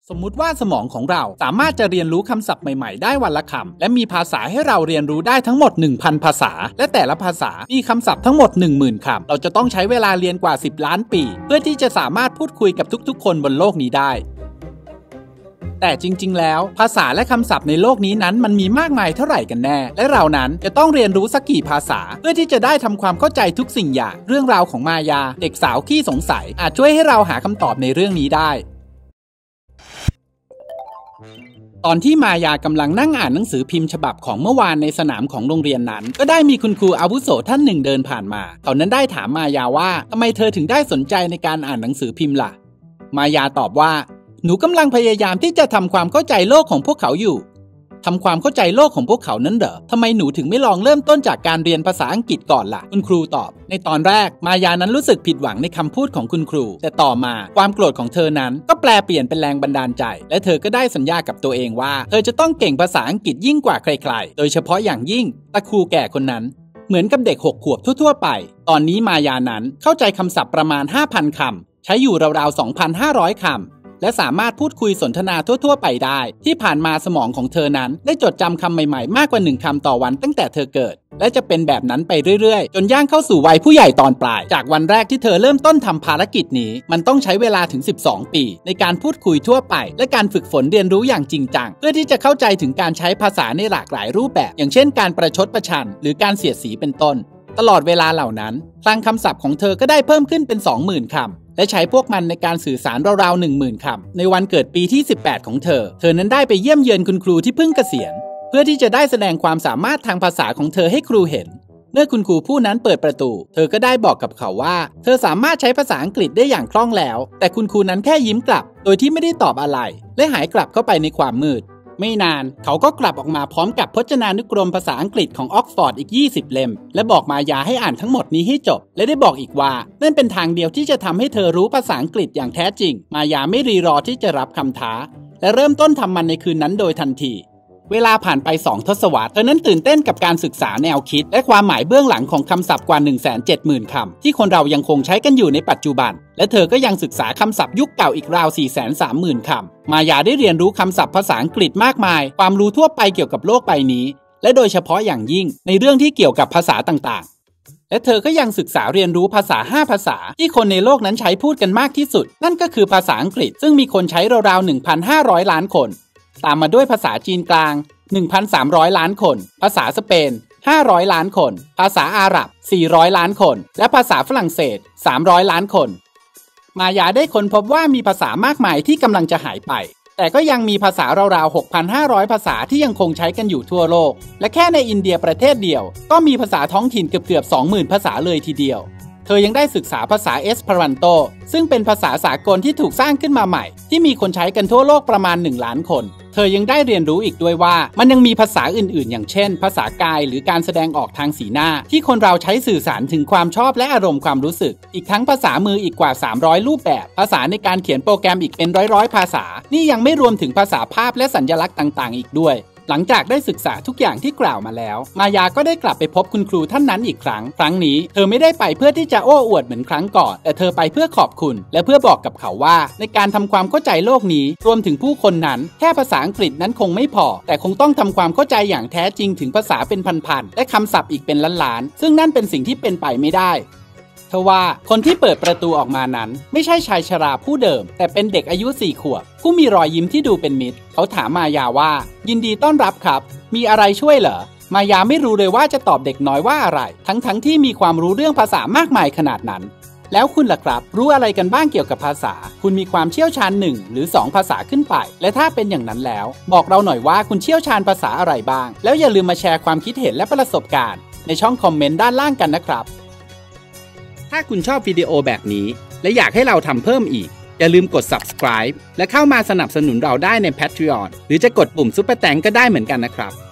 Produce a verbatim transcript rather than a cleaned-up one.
สมมุติว่าสมองของเราสามารถจะเรียนรู้คำศัพท์ใหม่ๆได้วันละคำและมีภาษาให้เราเรียนรู้ได้ทั้งหมด หนึ่งพัน ภาษาและแต่ละภาษามีคำศัพท์ทั้งหมด หนึ่งหมื่น คำเราจะต้องใช้เวลาเรียนกว่าสิบล้านปีเพื่อที่จะสามารถพูดคุยกับทุกๆคนบนโลกนี้ได้แต่จริงๆแล้วภาษาและคำศัพท์ในโลกนี้นั้นมันมีมากมายเท่าไหร่กันแน่และเรานั้นจะต้องเรียนรู้สักกี่ภาษาเพื่อที่จะได้ทำความเข้าใจทุกสิ่งอย่างเรื่องราวของมายาเด็กสาวขี้สงสัยอาจช่วยให้เราหาคำตอบในเรื่องนี้ได้ตอนที่มายากำลังนั่งอ่านหนังสือพิมพ์ฉบับของเมื่อวานในสนามของโรงเรียนนั้นก็ได้มีคุณครูอาวุโสท่านหนึ่งเดินผ่านมาเขานั้นได้ถามมายาว่าทำไมเธอถึงได้สนใจในการอ่านหนังสือพิมพ์ล่ะมายาตอบว่าหนูกำลังพยายามที่จะทำความเข้าใจโลกของพวกเขาอยู่ทำความเข้าใจโลกของพวกเขานั้นเหรอทำไมหนูถึงไม่ลองเริ่มต้นจากการเรียนภาษาอังกฤษก่อนล่ะคุณครูตอบในตอนแรกมายานั้นรู้สึกผิดหวังในคำพูดของคุณครูแต่ต่อมาความโกรธของเธอนั้นก็แปลเปลี่ยนเป็นแรงบันดาลใจและเธอก็ได้สัญญากับตัวเองว่าเธอจะต้องเก่งภาษาอังกฤษยิ่งกว่าใครๆโดยเฉพาะอย่างยิ่งตาครูแก่คนนั้นเหมือนกับเด็กหกขวบทั่วๆไปตอนนี้มายานั้นเข้าใจคำศัพท์ประมาณ ห้าพัน คำใช้อยู่ราวๆ สองพันห้าร้อย คำและสามารถพูดคุยสนทนาทั่วๆไปได้ที่ผ่านมาสมองของเธอนั้นได้จดจำคำใหม่ๆมากกว่าหนึ่งคำต่อวันตั้งแต่เธอเกิดและจะเป็นแบบนั้นไปเรื่อยๆจนย่างเข้าสู่วัยผู้ใหญ่ตอนปลายจากวันแรกที่เธอเริ่มต้นทำภารกิจนี้มันต้องใช้เวลาถึงสิบสองปีในการพูดคุยทั่วไปและการฝึกฝนเรียนรู้อย่างจริงจังเพื่อที่จะเข้าใจถึงการใช้ภาษาในหลากหลายรูปแบบอย่างเช่นการประชดประชันหรือการเสียดสีเป็นต้นตลอดเวลาเหล่านั้นคลังคำศัพท์ของเธอก็ได้เพิ่มขึ้นเป็น สองหมื่น คำและใช้พวกมันในการสื่อสารราวๆ หนึ่งหมื่น คำในวันเกิดปีที่สิบแปดของเธอเธอนั้นได้ไปเยี่ยมเยือนคุณครูที่เพิ่งเกษียณเพื่อที่จะได้แสดงความสามารถทางภาษาของเธอให้ครูเห็นเมื่อคุณครูผู้นั้นเปิดประตูเธอก็ได้บอกกับเขาว่าเธอสามารถใช้ภาษาอังกฤษได้อย่างคล่องแล้วแต่คุณครูนั้นแค่ยิ้มกลับโดยที่ไม่ได้ตอบอะไรและหายกลับเข้าไปในความมืดไม่นานเขาก็กลับออกมาพร้อมกับพจนานุกรมภาษาอังกฤษของออกซฟอร์ดอีกยี่สิบเล่มและบอกมายาให้อ่านทั้งหมดนี้ให้จบและได้บอกอีกว่านั่นเป็นทางเดียวที่จะทำให้เธอรู้ภาษาอังกฤษอย่างแท้จริงมายาไม่รีรอที่จะรับคำท้าและเริ่มต้นทำมันในคืนนั้นโดยทันทีเวลาผ่านไปสองทศวรรษเธอนั้นตื่นเต้นกับการศึกษาแนวคิดและความหมายเบื้องหลังของคำศัพท์กว่า หนึ่งแสนเจ็ดหมื่น คำที่คนเรายังคงใช้กันอยู่ในปัจจุบันและเธอก็ยังศึกษาคำศัพท์ยุคเก่าอีกราว สี่แสนสามหมื่น คำมายาได้เรียนรู้คำศัพท์ภาษาอังกฤษมากมายความรู้ทั่วไปเกี่ยวกับโลกใบนี้และโดยเฉพาะอย่างยิ่งในเรื่องที่เกี่ยวกับภาษาต่างๆและเธอก็ยังศึกษาเรียนรู้ภาษาห้าภาษาที่คนในโลกนั้นใช้พูดกันมากที่สุดนั่นก็คือภาษาอังกฤษซึ่งมีคนใช้ราวๆ หนึ่งพันห้าร้อย ล้านคนตามมาด้วยภาษาจีนกลางหนึ่งพันสามร้อย ล้านคนภาษาสเปนห้าร้อยล้านคนภาษาอาหรับสี่ร้อยล้านคนและภาษาฝรั่งเศสสามร้อยล้านคนมายาได้ค้นพบว่ามีภาษามากมายที่กำลังจะหายไปแต่ก็ยังมีภาษาราวๆ หกพันห้าร้อย ภาษาที่ยังคงใช้กันอยู่ทั่วโลกและแค่ในอินเดียประเทศเดียวก็มีภาษาท้องถิ่นเกือบๆ สองหมื่น ภาษาเลยทีเดียวเธอยังได้ศึกษาภาษาเอสเปรันโตซึ่งเป็นภาษาสากลที่ถูกสร้างขึ้นมาใหม่ที่มีคนใช้กันทั่วโลกประมาณหนึ่งล้านคนเธอยังได้เรียนรู้อีกด้วยว่ามันยังมีภาษาอื่นๆอย่างเช่นภาษากายหรือการแสดงออกทางสีหน้าที่คนเราใช้สื่อสารถึงความชอบและอารมณ์ความรู้สึกอีกทั้งภาษามืออีกกว่าสามร้อยรูปแบบภาษาในการเขียนโปรแกรมอีกเป็นร้อยๆภาษานี่ยังไม่รวมถึงภาษาภาพและสัญลักษณ์ต่างๆอีกด้วยหลังจากได้ศึกษาทุกอย่างที่กล่าวมาแล้วมายาก็ได้กลับไปพบคุณครูท่านนั้นอีกครั้งครั้งนี้เธอไม่ได้ไปเพื่อที่จะโอ้อวดเหมือนครั้งก่อนแต่เธอไปเพื่อขอบคุณและเพื่อบอกกับเขาว่าในการทำความเข้าใจโลกนี้รวมถึงผู้คนนั้นแค่ภาษาอังกฤษนั้นคงไม่พอแต่คงต้องทำความเข้าใจอย่างแท้จริงถึงภาษาเป็นพันๆและคำศัพท์อีกเป็นล้านๆซึ่งนั่นเป็นสิ่งที่เป็นไปไม่ได้ทว่าคนที่เปิดประตูออกมานั้นไม่ใช่ชายชราผู้เดิมแต่เป็นเด็กอายุสี่ขวบผู้มีรอยยิ้มที่ดูเป็นมิตรเขาถามมายาว่ายินดีต้อนรับครับมีอะไรช่วยเหรอมายาไม่รู้เลยว่าจะตอบเด็กน้อยว่าอะไรทั้งๆ ท, ที่มีความรู้เรื่องภาษามากมายขนาดนั้นแล้วคุณล่ะครับรู้อะไรกันบ้างเกี่ยวกับภาษาคุณมีความเชี่ยวชาญหนึ่งหรือสองภาษาขึ้นไปและถ้าเป็นอย่างนั้นแล้วบอกเราหน่อยว่าคุณเชี่ยวชาญภาษาอะไรบ้างแล้วอย่าลืมมาแชร์ความคิดเห็นและประสบการณ์ในช่องคอมเมนต์ด้านล่างกันนะครับถ้าคุณชอบวิดีโอแบบนี้และอยากให้เราทำเพิ่มอีกอย่าลืมกด ซับสไครบ์ และเข้ามาสนับสนุนเราได้ใน แพทรีออน หรือจะกดปุ่มซุปเปอร์แตงก็ได้เหมือนกันนะครับ